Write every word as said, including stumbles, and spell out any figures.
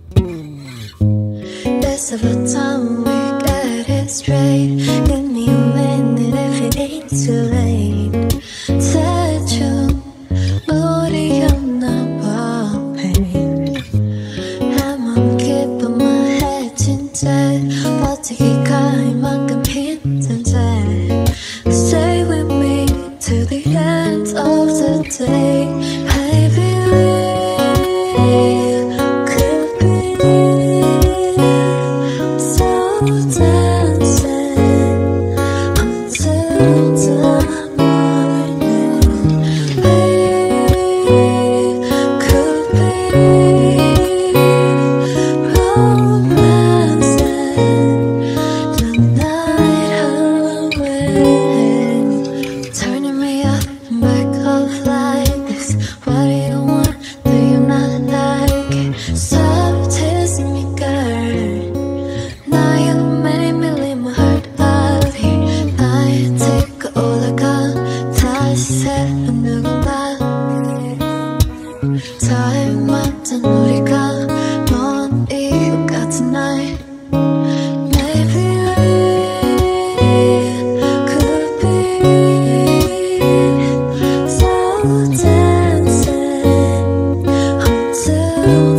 It's about time we get it straight. Give me a minute if it ain't too late. 대충 우리였나 봐, babe. 나만 기쁨만 해진대. 버티기가 이만큼 힘든데. Stay with me till the end of the day. I believe could be so dancing until the morning. We could be romancing the night away. Turning me up and back off like this. What do you want? Do you not like it? Stop teasing me, girl. Now you made me leave my heart out here. 나의 티가 올라가. 다시 새로운 누군가. 닮았던 우리가 먼 이유가 tonight. Maybe we could be so dancing until